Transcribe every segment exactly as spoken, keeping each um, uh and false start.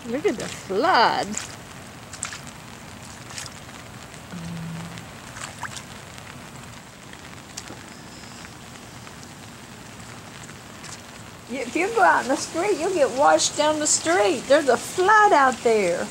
Look at the flood. If you go out in the street, you'll get washed down the street. There's a flood out there.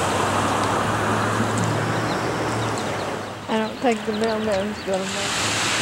I don't think the mailman's gonna make it.